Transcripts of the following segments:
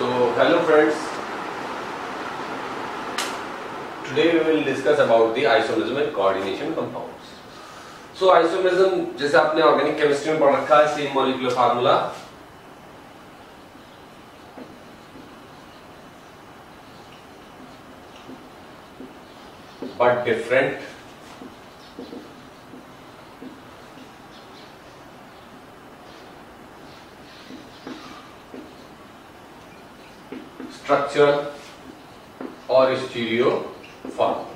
So hello friends, today we will discuss about the isomerism and coordination compounds. So isomerism जैसे आपने organic chemistry में पढ़ रखा है, same molecular formula, but different. Structure or stereo formula.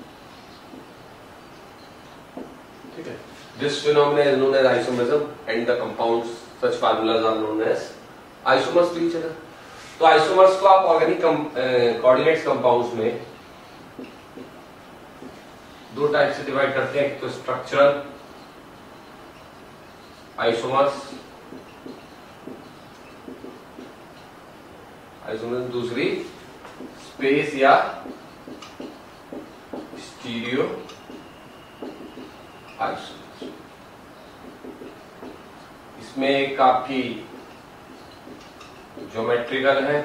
ठीक है. This phenomenon is known as isomerism and the compounds such formulas are known as isomers to each other. तो isomers को आप ऑर्गेनिक कोऑर्डिनेट्स कंपाउंड्स में दो type से divide करते हैं. एक तो स्ट्रक्चरल आइसोमर्स, दूसरी स्पेस या स्टीरियो आइसोमर्स. इसमें एक आपकी ज्योमेट्रिकल है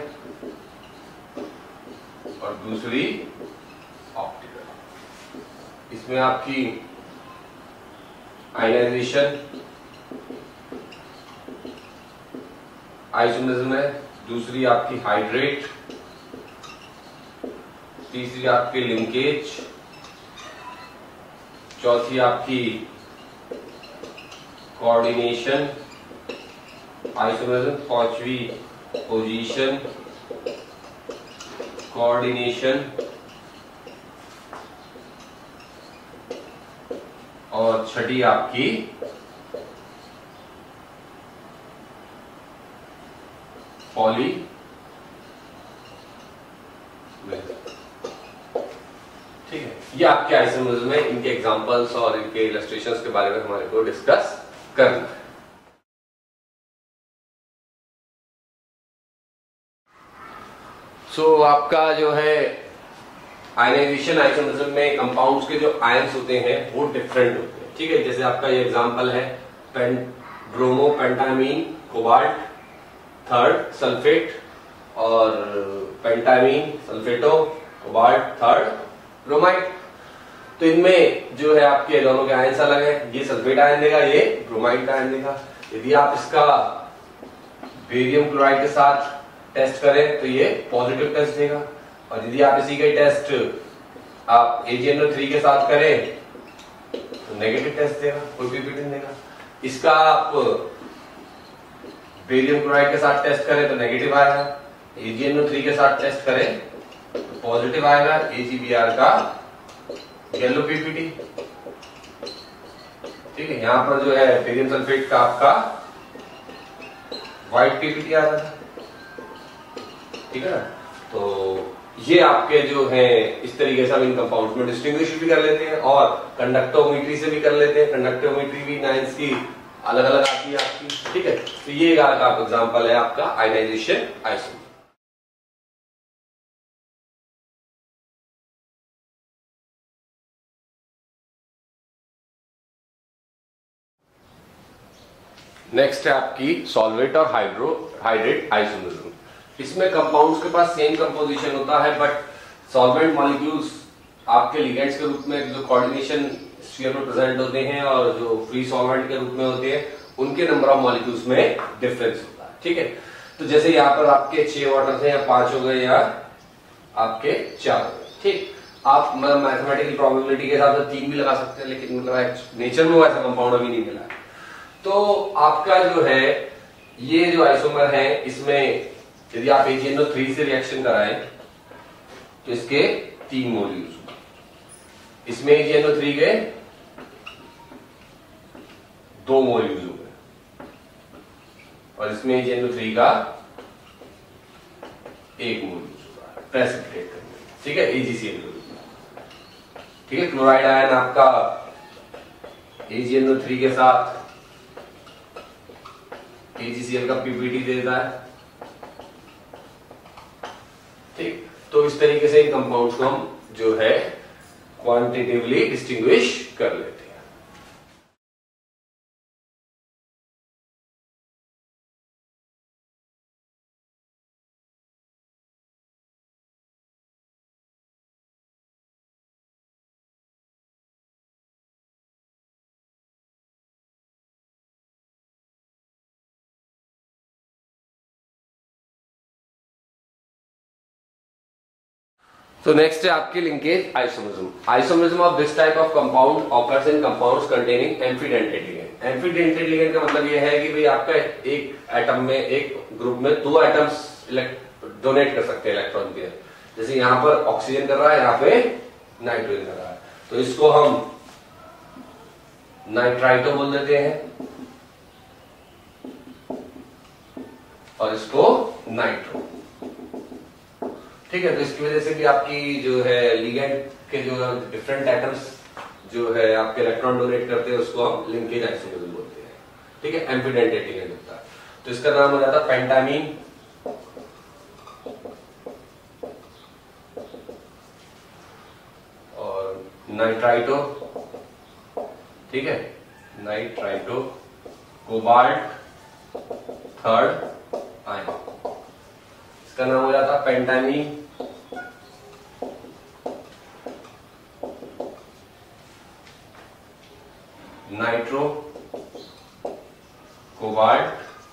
और दूसरी ऑप्टिकल. इसमें आपकी आयनाइजेशन आइसोमेरिज्म है, दूसरी आपकी हाइड्रेट, तीसरी आपकी लिंकेज, चौथी आपकी कोऑर्डिनेशन आइसोमेरिज्म, पांचवी पोजीशन कोऑर्डिनेशन और छठी आपकी पॉली. ठीक है, ये आपके आइसोमेरिज्म में इनके एग्जांपल्स और इनके इलस्ट्रेशंस के बारे में हमारे को डिस्कस करना है. सो आपका जो है आयनाइजेशन आइसोमेरिज्म में कंपाउंड्स के जो आयंस होते हैं वो डिफरेंट होते हैं. ठीक है, जैसे आपका ये एग्जांपल है bromo pentammine cobalt third sulphate और pentammine sulphato cobalt third bromide. तो इनमें जो है आपके दोनों के आयंस अलग है. ये सल्फेट आयन देगा, ये ब्रोमाइड का आयन देगा. यदि आप इसका बेरियम क्लोराइड के साथ टेस्ट करें तो ये पॉजिटिव टेस्ट देगा, और यदि आप इसी का टेस्ट आप AgNO3 के साथ करें तो नेगेटिव टेस्ट देगा, कोई पीपीटी नहीं देगा. इसका आप बेरियम क्लोराइड के साथ टेस्ट करें तो नेगेटिव आएगा, AgNO3 के साथ टेस्ट करें तो पॉजिटिव आएगा. AgBr का येलो पीपीटी. ठीक है, यहां पर जो है बेरियम सल्फेट का आपका व्हाइट पीपीटी आ रहा था. ठीक है ना. तो ये आपके जो है इस तरीके से हम इन कंपाउंड्स में डिस्टिंग्विश भी कर लेते हैं और कंडक्टोमीट्री से भी कर लेते हैं. कंडक्टोमीट्री भी नाइन्स की अलग अलग आती है आपकी. ठीक है, तो ये आपका एग्जांपल है आपका आयनाइजेशन आइसोमर. नेक्स्ट है आपकी सॉल्वेट और हाइड्रेट आइसोमेरिज्म. इसमें कंपाउंड्स के पास सेम कंपोजिशन होता है, बट सॉल्वेंट मॉलिक्यूल्स आपके लिगेंड्स के रूप में जो कोऑर्डिनेशन स्फीयर में प्रेजेंट होते हैं और जो फ्री सॉल्वेंट के रूप में होते हैं उनके नंबर ऑफ मॉलिक्यूल्स में डिफरेंस होता है. ठीक है, तो जैसे यहाँ पर आपके 6 वाटर थे या 5 हो गए या आपके 4 हो गए. ठीक, आप मैथमेटिकल प्रोबेबिलिटी के हिसाब से 3 भी लगा सकते हैं, लेकिन मतलब नेचर में वैसा कंपाउंड अभी नहीं मिला है. तो आपका जो है ये जो आइसोमर है इसमें यदि आप AgNO3 से रिएक्शन कराएं तो इसके 3 मोल यूज होंगे. इसमें AgNO3 के 2 मोल यूज होंगे और इसमें AgNO3 का 1 मोल यूज होगा प्रेसिपिटेट करने में. ठीक है, AgCl के रूप में. ठीक है, क्लोराइड आयन आपका AgNO3 के साथ AgCl का पीपीटी देता है. ठीक, तो इस तरीके से इन कंपाउंड्स को हम जो है क्वांटिटेटिवली डिस्टिंग्विश कर लेते हैं. तो नेक्स्ट है आपकी linkage isomerism. Isomerism of this type of compound occurs in compounds containing ambidentate ligand. Ambidentate ligand का मतलब ये है कि भाई आपका एक एटम में, एक ग्रुप में दो एटम्स डोनेट कर सकते हैं इलेक्ट्रॉन पेयर। जैसे यहां पर ऑक्सीजन कर रहा है, यहां पे नाइट्रोजन कर रहा है, तो इसको हम नाइट्राइटो बोल देते हैं और इसको नाइट्रो। ठीक है, तो इसकी वजह से भी आपकी जो है लिगेंड के जो डिफरेंट एटम्स जो है आपके इलेक्ट्रॉन डोनेट करते हैं उसको हम लिंकेज आइसोमेरिज्म बोलते हैं। ठीक है, एम्फीडेंटेड लिगेंड होता है। तो इसका नाम हो जाता है पेंटामीन और नाइट्राइटो। ठीक है, नाइट्राइटो कोबाल्ट थर्ड आयन, इसका नाम हो जाता है pentammine nitro cobalt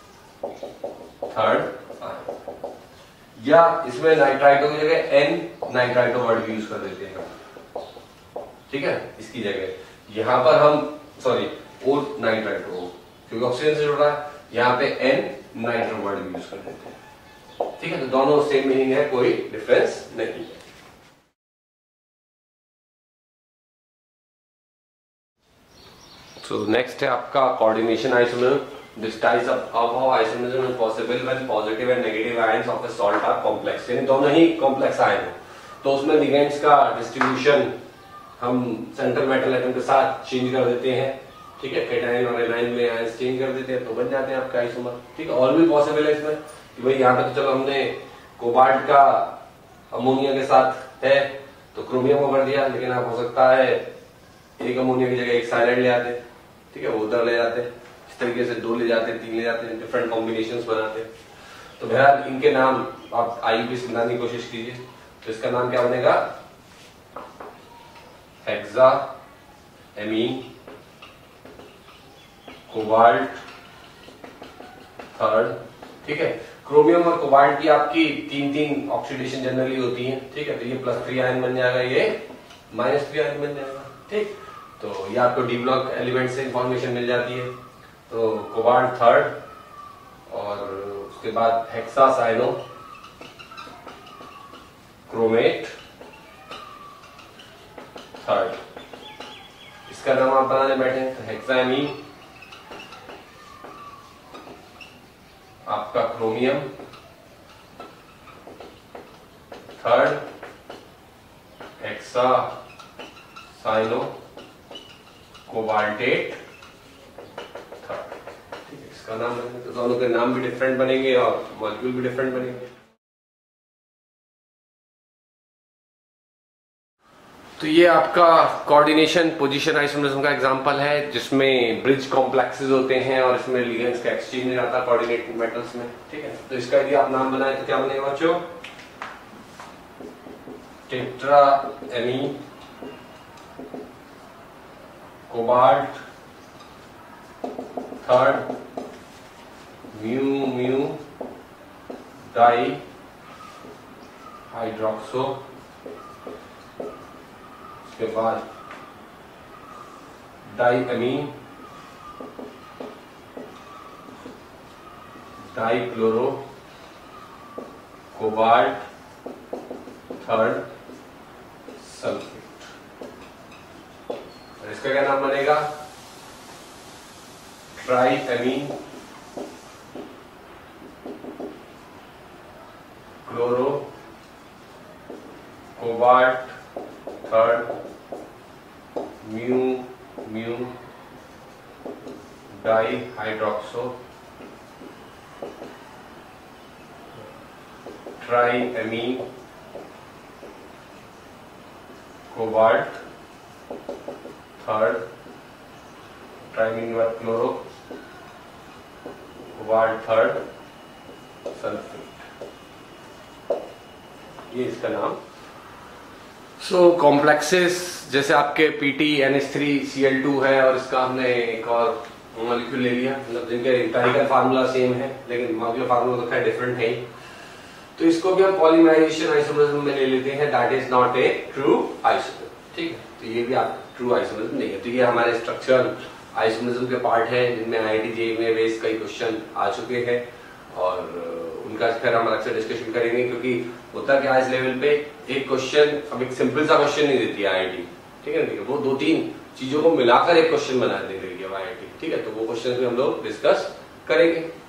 third ion. या इसमें नाइट्राइटो की जगह एन नाइट्राइटो वर्ड भी यूज कर देते हैं। ठीक है, इसकी जगह यहां पर हम सॉरी ओ नाइट्राइटो, क्योंकि ऑक्सीजन से जुड़ रहा है, यहां पे एन नाइट्रो वर्ड भी यूज कर देते हैं। ठीक है, तो दोनों सेम मीनिंग है, कोई डिफरेंस नहीं है। So next है आपका coordination isomerism. This ties up how isomerism is possible when positive and negative ions of a salt are complex. यानी दोनों ही complex आयन हो, तो उसमें ligands का distribution हम सेंट्रल मेटल एटम के साथ चेंज कर देते हैं। ठीक है, कैटायन और एनायन में आयंस चेंज कर देते हैं तो बन जाते हैं आपके आइसोमर। ठीक है, और भी पॉसिबल है इसमें कि भाई यहाँ पे तो चलो हमने कोबाल्ट का अमोनिया के साथ है तो क्रोमियम को कर दिया, लेकिन आप हो सकता है एक अमोनिया की जगह एक साइनाइड ले आते। ठीक है, वो उधर ले जाते, इस तरीके से दो ले जाते, तीन ले जाते, डिफरेंट कॉम्बिनेशंस बनाते। तो बहरहाल इनके नाम आप आईयूपी से बनाने की कोशिश कीजिए। तो इसका नाम क्या बनेगा? Hexa amine cobalt third. ठीक है, क्रोमियम और कोबाल्ट की आपकी तीन तीन ऑक्सीडेशन जनरली होती है। ठीक है, तो ये +3 आयन बन जाएगा, ये -3 आयन बन जाएगा। ठीक, तो ये आपको डी ब्लॉक एलिमेंट से इंफॉर्मेशन मिल जाती है। तो कोबाल्ट थर्ड और उसके बाद हेक्सा साइनो क्रोमेट थर्ड, इसका नाम आप बनाने बैठे हैं तो हेक्सामीन आपका chromium third, hexa cyano cobaltate third. ठीक है, इसका नाम बनेगा, तो दोनों के नाम भी डिफरेंट बनेंगे और मॉलिक्यूल भी डिफरेंट बनेंगे। तो ये आपका कोऑर्डिनेशन पोजीशन आइसोमेरिज्म का एग्जांपल है, जिसमें ब्रिज कॉम्प्लेक्सेस होते हैं और इसमें लिगेंड्स का एक्सचेंज हो जाता है कोऑर्डिनेट मेटल्स में। ठीक है, तो इसका यदि आप नाम बनाए तो क्या बनेगा बच्चों? Tetra amine cobalt third mu mu di hydroxo, उसके बाद di amine di chloro cobalt third sulphate. और इसका क्या नाम बनेगा? Tri amine chloro cobalt third mu mu di hydroxo tri amine cobalt third triamine chloro cobalt third sulphate, ये इसका नाम। सो कॉम्प्लेक्सेस जैसे आपके PTNH3Cl2 है और इसका हमने एक और मॉलिक्यूल ले लिया, मतलब जिनके केमिकल फार्मूला सेम है लेकिन मॉलिक्यूलर फार्मूला तो खैर डिफरेंट है ही। तो इसको भी हम पॉलीमराइजेशन आइसोमरिज्म में ले लेते हैं, that is not a true isomerism, ठीक है। तो ये भी आप ट्रू आइसोमरिज्म नहीं है। तो ये हमारे स्ट्रक्चरल आइसोमरिज्म के पार्ट है जिनमें IIT JEE में बेस कई क्वेश्चन आ चुके हैं और उनका फिर हम अलग से डिस्कशन करेंगे, क्योंकि होता क्या इस लेवल पे एक क्वेश्चन, अब एक सिंपल सा क्वेश्चन नहीं देती है IIT, ठीक है ना, वो 2-3 चीजों को मिलाकर एक क्वेश्चन बना देगी IIT, ठीक है। तो वो क्वेश्चन भी हम लोग डिस्कस करेंगे।